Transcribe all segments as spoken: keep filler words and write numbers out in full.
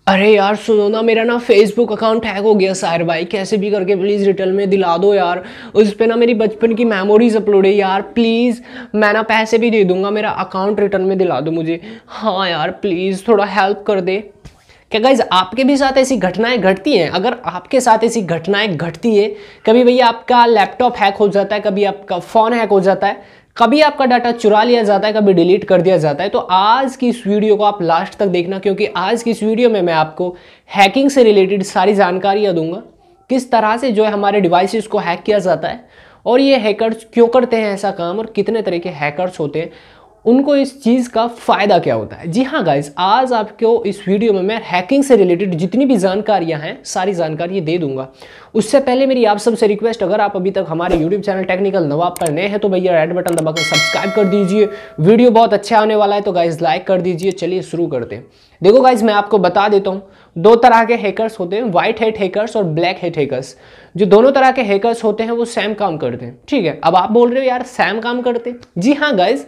अरे यार सुनो ना, मेरा ना फेसबुक अकाउंट हैक हो गया साहिर भाई। कैसे भी करके प्लीज़ रिटर्न में दिला दो यार। उस पे ना मेरी बचपन की मेमोरीज अपलोड है यार। प्लीज़ मैं ना पैसे भी दे दूंगा, मेरा अकाउंट रिटर्न में दिला दो मुझे। हाँ यार प्लीज़ थोड़ा हेल्प कर दे। क्या गाइज आपके भी साथ ऐसी घटनाएं घटती हैं? अगर आपके साथ ऐसी घटनाएं घटती है, कभी भैया आपका लैपटॉप हैक हो जाता है, कभी आपका फ़ोन हैक हो जाता है, कभी आपका डाटा चुरा लिया जाता है, कभी डिलीट कर दिया जाता है, तो आज की इस वीडियो को आप लास्ट तक देखना, क्योंकि आज की इस वीडियो में मैं आपको हैकिंग से रिलेटेड सारी जानकारियाँ दूंगा। किस तरह से जो है हमारे डिवाइसेस को हैक किया जाता है, और ये हैकर्स क्यों करते हैं ऐसा काम, और कितने तरह के हैकर्स होते हैं, उनको इस चीज़ का फ़ायदा क्या होता है। जी हाँ गाइज, आज आपको इस वीडियो में मैं हैकिंग से रिलेटेड जितनी भी जानकारियां हैं सारी जानकारी दे दूंगा। उससे पहले मेरी आप सबसे रिक्वेस्ट, अगर आप अभी तक हमारे यूट्यूब चैनल टेक्निकल नवाब पर नए हैं तो भैया रेड बटन दबाकर सब्सक्राइब कर दीजिए। वीडियो बहुत अच्छा होने वाला है तो गाइज लाइक कर दीजिए। चलिए शुरू करते हैं। देखो गाइज, मैं आपको बता देता हूँ, दो तरह के हैकर्स होते हैं, व्हाइट हैट हैकर्स और ब्लैक हैट हैकर्स। जो दोनों तरह के हैकर्स होते हैं वो सेम काम करते हैं, ठीक है। अब आप बोल रहे हो यार सेम काम करते हैं? जी हाँ गाइज,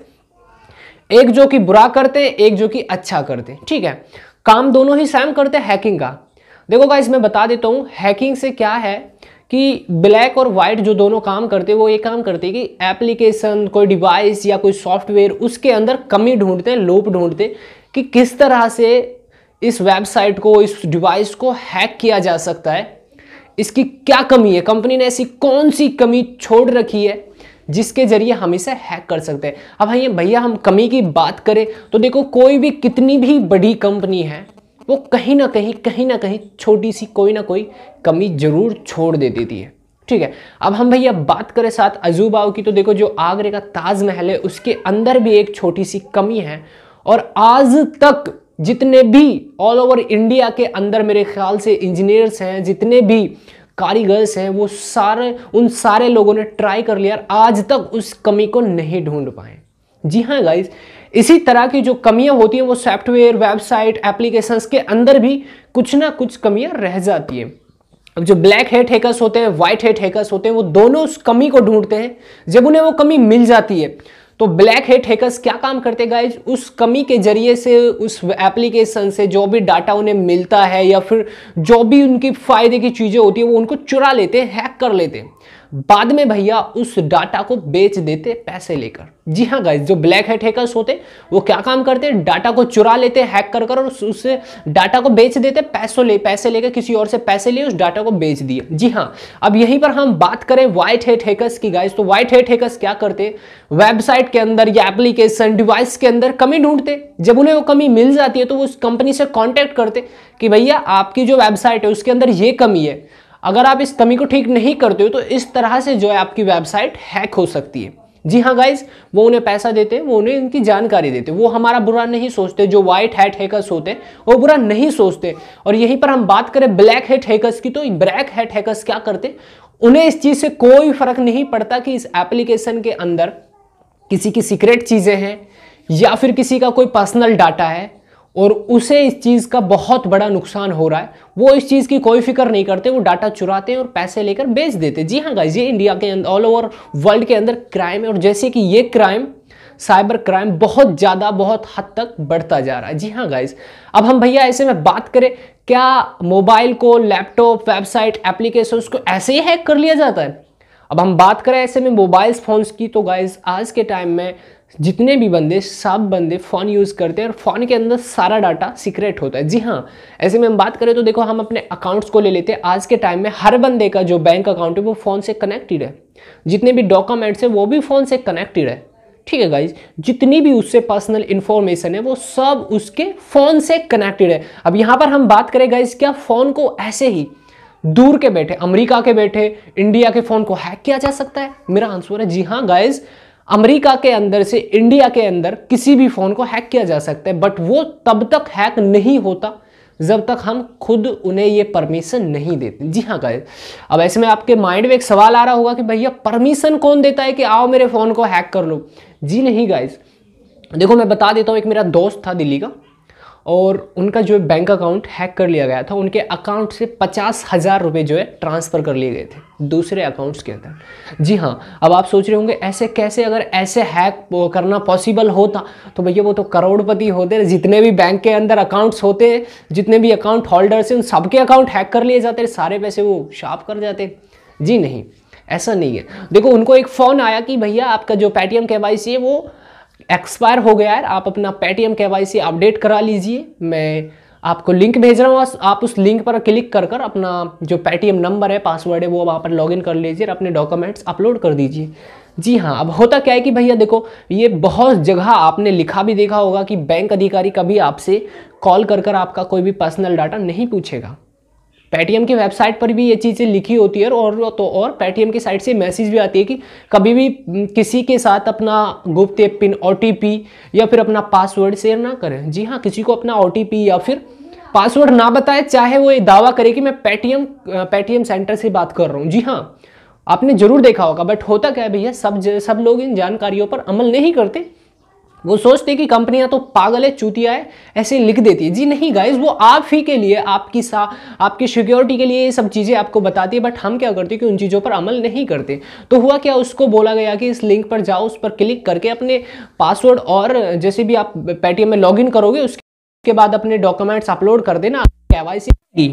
एक जो कि बुरा करते हैं, एक जो कि अच्छा करते हैं, ठीक है। काम दोनों ही सेम करते हैं हैकिंग का। देखो गाइस, मैं बता देता हूँ हैकिंग से क्या है कि ब्लैक और वाइट जो दोनों काम करते हैं वो ये काम करते हैं कि एप्लीकेशन, कोई डिवाइस या कोई सॉफ्टवेयर, उसके अंदर कमी ढूंढते हैं, लोप ढूंढते हैं कि किस तरह से इस वेबसाइट को, इस डिवाइस को हैक किया जा सकता है। इसकी क्या कमी है, कंपनी ने ऐसी कौन सी कमी छोड़ रखी है जिसके जरिए हम इसे हैक कर सकते हैं। अब भैया भैया हम कमी की बात करें तो देखो, कोई भी कितनी भी बड़ी कंपनी है वो कहीं ना कहीं कहीं ना कहीं छोटी सी कोई ना कोई कमी जरूर छोड़ दे देती है, ठीक है। अब हम भैया बात करें साथ अजूबाओं की, तो देखो जो आगरे का ताजमहल है उसके अंदर भी एक छोटी सी कमी है, और आज तक जितने भी ऑल ओवर इंडिया के अंदर मेरे ख्याल से इंजीनियर्स हैं, जितने भी कारीगर्स हैं, वो सारे उन सारे लोगों ने ट्राई कर लिया, आज तक उस कमी को नहीं ढूंढ पाए। जी हाँ गाइज, इसी तरह की जो कमियां होती हैं वो सॉफ्टवेयर, वेबसाइट, एप्लीकेशंस के अंदर भी कुछ ना कुछ कमियां रह जाती हैं। अब जो ब्लैक हैट हैकर्स होते हैं, व्हाइट हैट हैकर्स होते हैं, वो दोनों उस कमी को ढूंढते हैं। जब उन्हें वो कमी मिल जाती है तो ब्लैक हैट हैकर्स क्या काम करते हैं गाइज, उस कमी के जरिए से, उस एप्लीकेशन से जो भी डाटा उन्हें मिलता है या फिर जो भी उनकी फायदे की चीजें होती है वो उनको चुरा लेते हैं, हैक कर लेते हैं। बाद में भैया उस डाटा को बेच देते पैसे लेकर। जी हाँ गाइज, जो ब्लैक हैट हैकर्स होते हैं वो क्या काम करते हैं, डाटा को चुरा लेते हैं हैक कर कर, और उससे डाटा को बेच देते, पैसों ले पैसे लेकर किसी और से पैसे लिए उस डाटा को बेच दिए। जी हाँ, अब यहीं पर हम बात करें व्हाइट हैट हैकर्स की गाइज, तो व्हाइट हैट हैकर्स क्या करते, वेबसाइट के अंदर या एप्लीकेशन, डिवाइस के अंदर कमी ढूंढते। जब उन्हें वो कमी मिल जाती है तो वो उस कंपनी से कॉन्टेक्ट करते कि भैया आपकी जो वेबसाइट है उसके अंदर ये कमी है, अगर आप इस कमी को ठीक नहीं करते हो तो इस तरह से जो है आपकी वेबसाइट हैक हो सकती है। जी हाँ गाइज, वो उन्हें पैसा देते हैं, वो उन्हें इनकी जानकारी देते हैं, वो हमारा बुरा नहीं सोचते। जो व्हाइट हैट हैकर्स होते हैं वो बुरा नहीं सोचते। और यहीं पर हम बात करें ब्लैक हैट हैकर्स की, तो ब्लैक हैट हैकर्स क्या करते, उन्हें इस चीज से कोई फर्क नहीं पड़ता कि इस एप्लीकेशन के अंदर किसी की सीक्रेट चीजें हैं या फिर किसी का कोई पर्सनल डाटा है और उसे इस चीज़ का बहुत बड़ा नुकसान हो रहा है, वो इस चीज़ की कोई फिक्र नहीं करते, वो डाटा चुराते हैं और पैसे लेकर बेच देते। जी हाँ गाइस, ये इंडिया के अंदर, ऑल ओवर वर्ल्ड के अंदर क्राइम है, और जैसे कि ये क्राइम, साइबर क्राइम बहुत ज़्यादा, बहुत हद तक बढ़ता जा रहा है। जी हाँ गाइस, अब हम भैया ऐसे में बात करें, क्या मोबाइल को, लैपटॉप, वेबसाइट, एप्लीकेशन को ऐसे ही हैक कर लिया जाता है? अब हम बात करें ऐसे में मोबाइल फोन्स की, तो गाइस आज के टाइम में जितने भी बंदे, सब बंदे फ़ोन यूज़ करते हैं और फ़ोन के अंदर सारा डाटा सीक्रेट होता है। जी हाँ, ऐसे में हम बात करें तो देखो, हम अपने अकाउंट्स को ले लेते हैं। आज के टाइम में हर बंदे का जो बैंक अकाउंट है वो फ़ोन से कनेक्टेड है, जितने भी डॉक्यूमेंट्स हैं वो भी फ़ोन से कनेक्टेड है, ठीक है गाइज। जितनी भी उससे पर्सनल इंफॉर्मेशन है वो सब उसके फ़ोन से कनेक्टेड है। अब यहाँ पर हम बात करें गाइज, क्या फ़ोन को ऐसे ही दूर के बैठे, अमेरिका के बैठे, इंडिया के फ़ोन को हैक किया जा सकता है? मेरा आंसर है जी हाँ गाइज, अमेरिका के अंदर से इंडिया के अंदर किसी भी फोन को हैक किया जा सकता है, बट वो तब तक हैक नहीं होता जब तक हम खुद उन्हें ये परमिशन नहीं देते। जी हाँ गाइस, अब ऐसे में आपके माइंड में एक सवाल आ रहा होगा कि भैया परमिशन कौन देता है कि आओ मेरे फोन को हैक कर लो? जी नहीं गाइस, देखो मैं बता देता हूँ। एक मेरा दोस्त था दिल्ली का, और उनका जो बैंक अकाउंट हैक कर लिया गया था। उनके अकाउंट से पचास हज़ार रुपये जो है ट्रांसफ़र कर लिए गए थे दूसरे अकाउंट्स के अंदर। जी हाँ, अब आप सोच रहे होंगे ऐसे कैसे, अगर ऐसे हैक करना पॉसिबल होता तो भैया वो तो करोड़पति होते। जितने भी बैंक के अंदर अकाउंट्स होते हैं, जितने भी अकाउंट होल्डर्स हैं, उन सबके अकाउंट हैक कर लिए जाते, सारे पैसे वो साफ कर जाते। जी नहीं, ऐसा नहीं है। देखो, उनको एक फ़ोन आया कि भैया आपका जो पेटीएम केवाईसी है वो एक्सपायर हो गया है, आप अपना पेटीएम केवाईसी अपडेट करा लीजिए। मैं आपको लिंक भेज रहा हूँ, आप उस लिंक पर क्लिक कर कर अपना जो पेटीएम नंबर है, पासवर्ड है, वो वहाँ पर लॉगिन कर लीजिए और अपने डॉक्यूमेंट्स अपलोड कर दीजिए। जी हाँ, अब होता क्या है कि भैया देखो, ये बहुत जगह आपने लिखा भी देखा होगा कि बैंक अधिकारी कभी आपसे कॉल कर कर आपका कोई भी पर्सनल डाटा नहीं पूछेगा। पेटीएम की वेबसाइट पर भी ये चीज़ें लिखी होती है, और तो और पेटीएम की साइट से मैसेज भी आती है कि कभी भी किसी के साथ अपना गुप्त पिन, ओटीपी या फिर अपना पासवर्ड शेयर ना करें। जी हाँ, किसी को अपना ओटीपी या फिर पासवर्ड ना बताए, चाहे वो ये दावा करे कि मैं पेटीएम पेटीएम सेंटर से बात कर रहा हूँ। जी हाँ, आपने जरूर देखा होगा। बट होता क्या है भैया, सब सब लोग इन जानकारियों पर अमल नहीं करते। वो सोचते कि कंपनियां तो पागल है, चूतिया है, ऐसे लिख देती है। जी नहीं गाइस, वो आप ही के लिए, आपकी सा आपकी सिक्योरिटी के लिए ये सब चीज़ें आपको बताती है। बट हम क्या करते हैं कि उन चीज़ों पर अमल नहीं करते। तो हुआ क्या, उसको बोला गया कि इस लिंक पर जाओ, उस पर क्लिक करके अपने पासवर्ड और जैसे भी आप पेटीएम में लॉगिन करोगे उसके बाद अपने डॉक्यूमेंट्स अपलोड कर देना, केवाईसी की।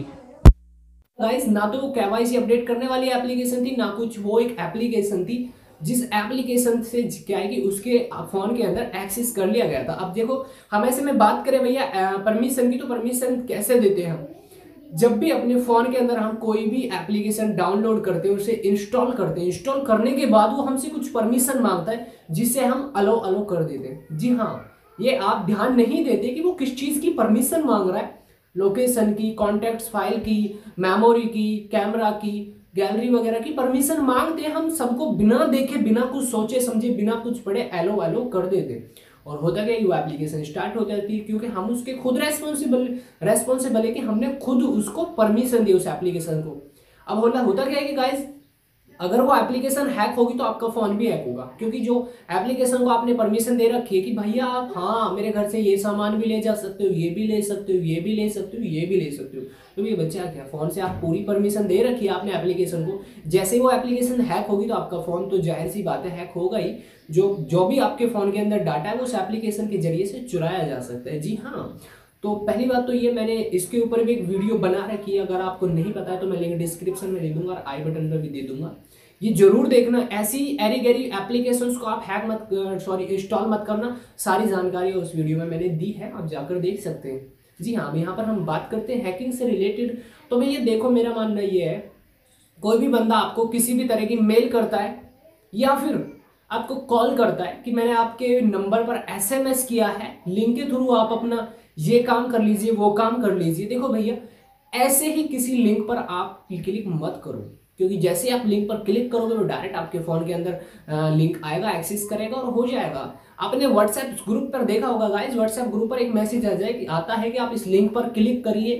गाइस, ना तो वो केवाईसी अपडेट करने वाली एप्लीकेशन थी, ना कुछ, वो एक एप्लीकेशन थी जिस एप्लीकेशन से क्या है कि उसके फोन के अंदर एक्सेस कर लिया गया था। अब देखो, हम ऐसे में बात करें भैया परमिशन की, तो परमिशन कैसे देते हैं हम? जब भी अपने फोन के अंदर हम कोई भी एप्लीकेशन डाउनलोड करते हैं, उसे इंस्टॉल करते हैं, इंस्टॉल करने के बाद वो हमसे कुछ परमिशन मांगता है, जिससे हम अलो अलो कर देते हैं। जी हाँ, ये आप ध्यान नहीं देते कि वो किस चीज की परमिशन मांग रहा है। लोकेशन की, कॉन्टैक्ट्स फाइल की, मेमोरी की, कैमरा की, गैलरी वगैरह की परमिशन मांगते हैं। हम सबको बिना देखे, बिना कुछ सोचे समझे, बिना कुछ पढ़े एलो एलो कर देते। और होता क्या, वो एप्लीकेशन स्टार्ट हो जाती है, क्योंकि हम उसके खुद रेस्पॉन्सिबल रेस्पॉन्सिबल है कि हमने खुद उसको परमिशन दी उस एप्लीकेशन को। अब होता होता क्या है कि गाइस, अगर वो एप्लीकेशन हैक होगी तो आपका फोन भी हैक होगा, क्योंकि जो एप्लीकेशन को आपने परमिशन दे रखी है कि भैया आप हाँ मेरे घर से ये सामान भी ले जा सकते हो, ये भी ले सकते हो, ये भी ले सकते हो, ये भी ले सकते हो। तो ये बच्चा क्या, फोन से आप पूरी परमिशन दे रखी है आपने एप्लीकेशन को। जैसे ही वो एप्लीकेशन हैक होगी तो आपका फोन तो जाहिर सी बात है हैक होगा ही। जो जो भी आपके फोन के अंदर डाटा है वो उस एप्लीकेशन के जरिए से चुराया जा सकता है। जी हाँ, तो पहली बात तो ये, मैंने इसके ऊपर भी एक वीडियो बना रखी है, अगर आपको नहीं पता है तो मैं लिंक डिस्क्रिप्शन में दे दूंगा और आई बटन पर भी दे दूंगा, ये जरूर देखना। ऐसी एरी गैरी एप्लीकेशंस को आप हैक मत सॉरी इंस्टॉल मत करना। सारी जानकारी उस वीडियो में मैंने दी है, आप जाकर देख सकते हैं। जी हाँ, अब यहाँ पर हम बात करते हैं हैकिंग से रिलेटेड। तो भैया देखो, मेरा मानना ये है, कोई भी बंदा आपको किसी भी तरह की मेल करता है या फिर आपको कॉल करता है कि मैंने आपके नंबर पर एसएमएस किया है, लिंक के थ्रू आप अपना ये काम कर लीजिए, वो काम कर लीजिए। देखो भैया, ऐसे ही किसी लिंक पर आप क्लिक मत करो, क्योंकि जैसे आप लिंक पर क्लिक करोगे वो डायरेक्ट आपके फोन के अंदर लिंक आएगा, एक्सेस करेगा और हो जाएगा। आपने व्हाट्सएप ग्रुप पर देखा होगा गाइस, व्हाट्सएप ग्रुप पर एक मैसेज आ जाए कि आता है कि आप इस लिंक पर क्लिक करिए,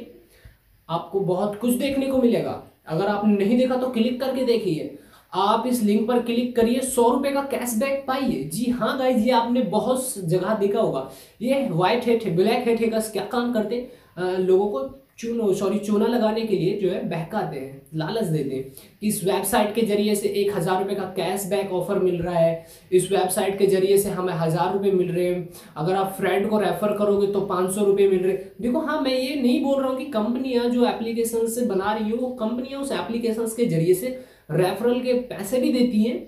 आपको बहुत कुछ देखने को मिलेगा। अगर आपने नहीं देखा तो क्लिक करके देखिए। आप इस लिंक पर क्लिक करिए, सौ रुपए का कैशबैक पाइए। जी हाँ गाइस, ये आपने बहुत जगह देखा होगा। ये white hat black hat hackers क्या काम करते, आ, लोगों को चूनो सॉरी चूना लगाने के लिए जो है बहकाते हैं, लालच देते हैं कि इस वेबसाइट के जरिए से एक हज़ार रुपये का कैशबैक ऑफर मिल रहा है, इस वेबसाइट के जरिए से हमें हज़ार रुपये मिल रहे हैं, अगर आप फ्रेंड को रेफर करोगे तो पाँच सौ रुपये मिल रहे। देखो हाँ, मैं ये नहीं बोल रहा हूँ कि कंपनियां जो एप्लीकेशन से बना रही हो, वो कंपनियां उस एप्लीकेशन के जरिए से रेफरल के पैसे भी देती हैं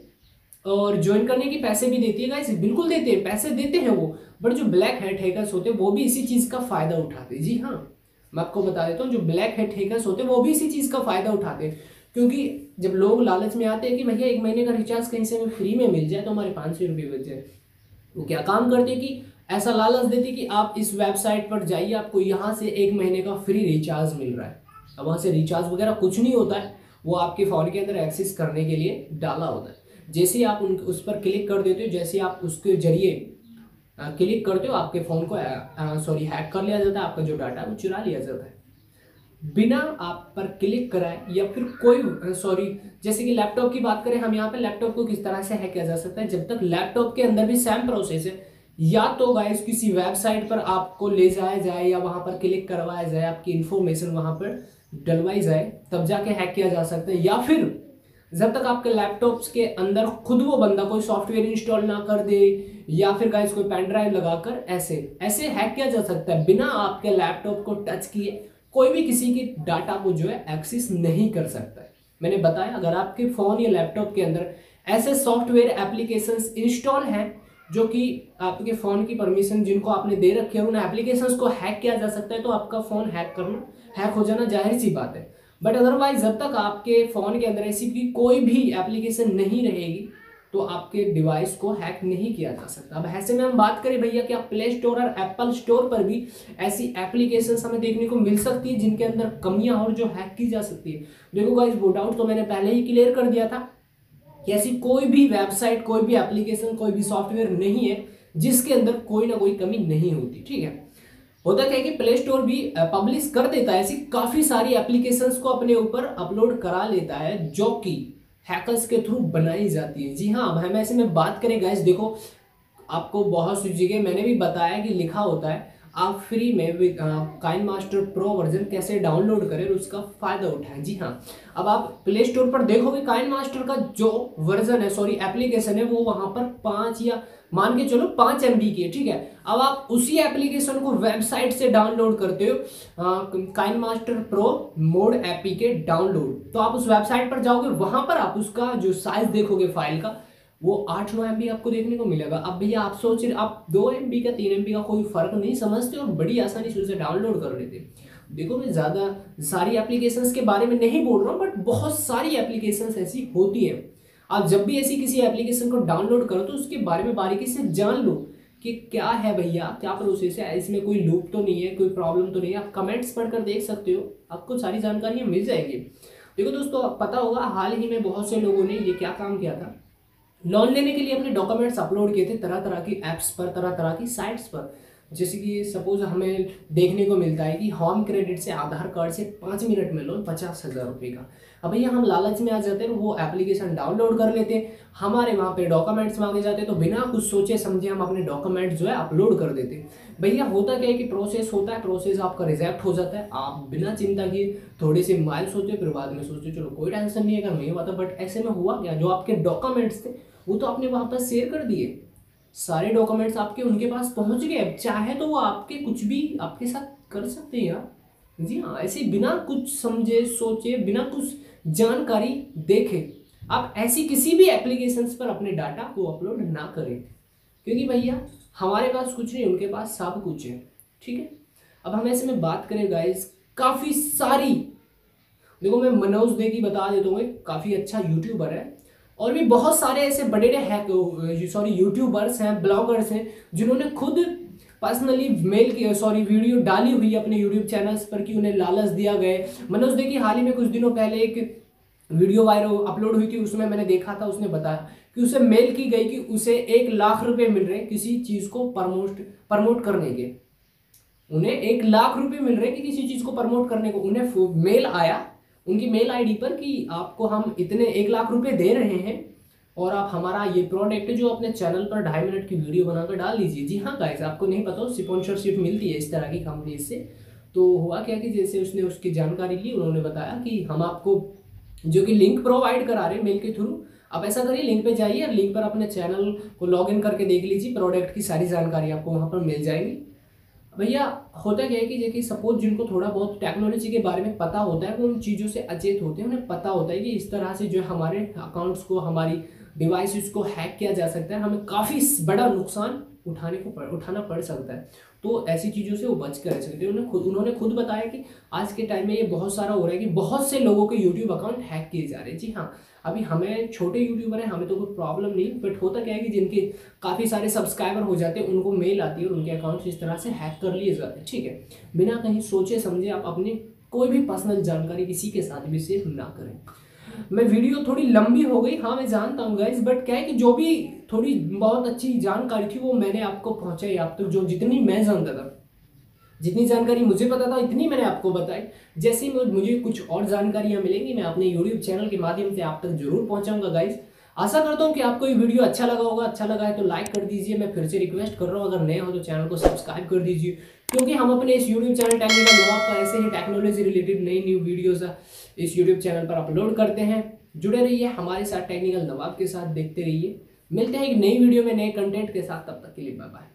और ज्वाइन करने के पैसे भी देती है गाइस, बिल्कुल देते हैं, पैसे देते हैं वो। बट जो ब्लैक हैट हैकर्स होते हैं वो भी इसी चीज़ का फ़ायदा उठाते हैं। जी हाँ, मैं आपको बता देता हूँ, जो ब्लैक हैट हैकर्स होते हैं वो भी इसी चीज़ का फ़ायदा उठाते हैं। क्योंकि जब लोग लालच में आते हैं कि भैया एक महीने का रिचार्ज कहीं से हमें फ्री में मिल जाए तो हमारे पाँच सौ रुपये बच जाए, वो क्या काम करते हैं कि ऐसा लालच देते कि आप इस वेबसाइट पर जाइए, आपको यहाँ से एक महीने का फ्री रिचार्ज मिल रहा है। अब वहाँ से रिचार्ज वगैरह कुछ नहीं होता है, वो आपके फ़ोन के अंदर एक्सेस करने के लिए डाला होता है। जैसे ही आप उन उस पर क्लिक कर देते हो, जैसे आप उसके जरिए क्लिक करते हो, आपके फ़ोन को सॉरी हैक कर लिया जाता है, आपका जो डाटा है वो चुरा लिया जाता है बिना आप पर क्लिक कराए। या फिर कोई सॉरी जैसे कि लैपटॉप की बात करें हम यहाँ पे, लैपटॉप को किस तरह से हैक किया जा सकता है, जब तक लैपटॉप के अंदर भी सेम प्रोसेस है या तो गाइस किसी वेबसाइट पर आपको ले जाया जाए या वहां पर क्लिक करवाया जाए, आपकी इंफॉर्मेशन वहां पर डलवाई जाए, तब जाके हैक किया जा सकता है। या फिर जब तक आपके लैपटॉप्स के अंदर खुद वो बंदा कोई सॉफ्टवेयर इंस्टॉल ना कर दे, या फिर गाइस कोई पेन ड्राइव लगाकर ऐसे ऐसे हैक किया जा सकता है बिना आपके लैपटॉप को टच किए। कोई भी किसी की डाटा को जो है एक्सेस नहीं कर सकता है। मैंने बताया अगर आपके फोन या लैपटॉप के अंदर ऐसे सॉफ्टवेयर एप्लीकेशंस इंस्टॉल हैं जो कि आपके फोन की परमिशन जिनको आपने दे रखी है, उन एप्लीकेशंस को हैक किया जा सकता है, तो आपका फोन हैक करना हैक हो जाना जाहिर सी बात है। बट अदरवाइज जब तक आपके फोन के अंदर ऐसी की कोई भी एप्लीकेशन नहीं रहेगी तो आपके डिवाइस को हैक नहीं किया जा सकता। अब ऐसे में हम बात करें भैया क्या प्ले स्टोर और एप्पल स्टोर पर भी ऐसी एप्लीकेशंस हमें देखने को मिल सकती है जिनके अंदर कमियां और जो हैक की जा सकती है। देखो गाइस वो डाउट तो मैंने पहले ही क्लियर कर दिया था कि ऐसी कोई भी वेबसाइट, कोई भी एप्लीकेशन, कोई भी सॉफ्टवेयर नहीं है जिसके अंदर कोई ना कोई कमी नहीं होती। ठीक है, होता क्या है कि प्ले स्टोर भी पब्लिश कर देता है ऐसी काफी सारी एप्लीकेशंस को अपने ऊपर अपलोड करा लेता है जो कि हैकर्स के थ्रू बनाई जाती है। जी हाँ, अब हम ऐसे में बात करें गाइस, देखो आपको बहुत सी जगह मैंने भी बताया कि लिखा होता है आप फ्री में काइन मास्टर प्रो वर्जन कैसे डाउनलोड करें और उसका फायदा उठाएं। जी हाँ, अब आप प्ले स्टोर पर देखोगे काइन मास्टर का जो वर्जन है, सॉरी एप्लीकेशन है, वो वहां पर पांच या मान के चलो पांच एमबी की है। ठीक है, अब आप उसी एप्लीकेशन को वेबसाइट से डाउनलोड करते हो, KineMaster pro mod APK के डाउनलोड, तो आप उस वेबसाइट पर जाओगे, वहां पर आप उसका जो साइज देखोगे फाइल का, वो आठ नौ एमबी आपको देखने को मिलेगा। अब भैया आप सोच रहे आप दो एमबी का तीन एमबी का कोई फर्क नहीं समझते और बड़ी आसानी से उसे डाउनलोड कर लेते। देखो मैं ज्यादा सारी एप्लीकेशंस के बारे में नहीं बोल रहा हूँ, बट बहुत सारी एप्लीकेशंस ऐसी होती है। आप जब भी ऐसी किसी एप्लीकेशन को डाउनलोड करो तो उसके बारे में बारीकी से जान लो कि क्या है भैया, क्या प्रोसेस है, इसमें कोई लूप तो नहीं है, कोई प्रॉब्लम तो नहीं है। आप कमेंट्स पढ़कर देख सकते हो, आपको सारी जानकारियां मिल जाएगी। देखो दोस्तों, पता होगा हाल ही में बहुत से लोगों ने ये क्या काम किया था, लोन लेने के लिए अपने डॉक्यूमेंट्स अपलोड किए थे तरह तरह की एप्स पर, तरह तरह की साइट्स पर। जैसे कि सपोज हमें देखने को मिलता है कि होम क्रेडिट से आधार कार्ड से पाँच मिनट में लोन पचास हज़ार रुपये का। अब भैया हम लालच में आ जाते हैं, वो एप्लीकेशन डाउनलोड कर लेते हैं, हमारे वहाँ पे डॉक्यूमेंट्स मांगे जाते हैं, तो बिना कुछ सोचे समझे हम अपने डॉक्यूमेंट्स जो है अपलोड कर देते हैं। भैया होता क्या है कि प्रोसेस होता है, प्रोसेस आपका रिजेक्ट हो जाता है, आप बिना चिंता किए थोड़े से माइल सोचे, फिर बाद में सोचते चलो कोई टेंशन नहीं है, अगर नहीं हुआ था। बट ऐसे में हुआ क्या, जो आपके डॉक्यूमेंट्स थे वो तो आपने वहाँ पर शेयर कर दिए, सारे डॉक्यूमेंट्स आपके उनके पास पहुंच गए, चाहे तो वो आपके कुछ भी आपके साथ कर सकते हैं यार। जी हाँ, ऐसे बिना कुछ समझे सोचे, बिना कुछ जानकारी देखे आप ऐसी किसी भी एप्लीकेशंस पर अपने डाटा को अपलोड ना करें, क्योंकि भैया हमारे पास कुछ नहीं, उनके पास सब कुछ है। ठीक है, अब हम ऐसे में बात करें गाइस, काफ़ी सारी, देखो मैं मनोज दे की बता देता हूँ, काफ़ी अच्छा यूट्यूबर है, और भी बहुत सारे ऐसे बड़े बड़े हैक सॉरी यूट्यूबर्स हैं, ब्लॉगर्स हैं, जिन्होंने खुद पर्सनली मेल की सॉरी वीडियो डाली हुई है अपने यूट्यूब चैनल्स पर कि उन्हें लालच दिया गया। मनोज दे की हाल ही में कुछ दिनों पहले एक वीडियो वायरल अपलोड हुई थी, उसमें मैंने देखा था, उसने बताया कि उसे मेल की गई कि उसे एक लाख रुपए मिल रहे किसी चीज़ को प्रमोट प्रमोट करने के, उन्हें एक लाख रुपए मिल रहे कि किसी चीज़ को प्रमोट करने को। उन्हें मेल आया उनकी मेल आईडी पर कि आपको हम इतने एक लाख रुपए दे रहे हैं और आप हमारा ये प्रोडक्ट जो अपने चैनल पर ढाई मिनट की वीडियो बनाकर डाल दीजिए। जी हाँ गाइस, आपको नहीं पता स्पॉन्सरशिप मिलती है इस तरह की कंपनी से। तो हुआ क्या कि जैसे उसने उसकी जानकारी ली, उन्होंने बताया कि हम आपको जो कि लिंक प्रोवाइड करा रहे हैं मेल के थ्रू, आप ऐसा करिए लिंक पे जाइए और लिंक पर अपने चैनल को लॉग इन करके देख लीजिए, प्रोडक्ट की सारी जानकारी आपको वहाँ पर मिल जाएगी। भैया होता क्या है कि देखिए सपोज जिनको थोड़ा बहुत टेक्नोलॉजी के बारे में पता होता है वो उन चीज़ों से अचेत होते हैं, उन्हें पता होता है कि इस तरह से जो हमारे अकाउंट्स को, हमारी डिवाइसेस को हैक किया जा सकता है, हमें काफ़ी बड़ा नुकसान उठाने को पड़ उठाना पड़ सकता है। तो ऐसी चीज़ों से वो बच कर रह सकते हैं। उन्हें खुद उन्होंने खुद बताया कि आज के टाइम में ये बहुत सारा हो रहा है कि बहुत से लोगों के यूट्यूब अकाउंट हैक किए जा रहे हैं। जी हाँ, अभी हमें छोटे यूट्यूबर हैं, हमें तो कोई प्रॉब्लम नहीं, बट होता क्या है कि जिनके काफ़ी सारे सब्सक्राइबर हो जाते हैं उनको मेल आती है और उनके अकाउंट्स इस तरह से हैक कर लिए जाते हैं। ठीक है, बिना कहीं सोचे समझे आप अपनी कोई भी पर्सनल जानकारी किसी के साथ भी शेयर ना करें। मैं वीडियो थोड़ी लंबी हो गई, हाँ मैं जानता हूँ गाइस, बट क्या है कि जो भी थोड़ी बहुत अच्छी जानकारी थी वो मैंने आपको पहुँचाई, आप तक जो जितनी मैं जानता था, जितनी जानकारी मुझे पता था इतनी मैंने आपको बताई। जैसे ही मुझे कुछ और जानकारियाँ मिलेंगी मैं अपने यूट्यूब चैनल के माध्यम से आप तक जरूर पहुँचाऊँगा गाइस। आशा करता हूँ कि आपको ये वीडियो अच्छा लगा होगा। अच्छा लगा है तो लाइक कर दीजिए। मैं फिर से रिक्वेस्ट कर रहा हूँ, अगर नए हो तो चैनल को सब्सक्राइब कर दीजिए, क्योंकि हम अपने इस यूट्यूब चैनल टेक्निकल नवाब पर ऐसे ही टेक्नोलॉजी रिलेटेड नई न्यू वीडियोज़ इस यूट्यूब चैनल पर अपलोड करते हैं। जुड़े रहिए हमारे साथ टेक्निकल नवाब के साथ, देखते रहिए। मिलते हैं एक नई वीडियो में नए कंटेंट के साथ, तब तक के लिए बाय बाय।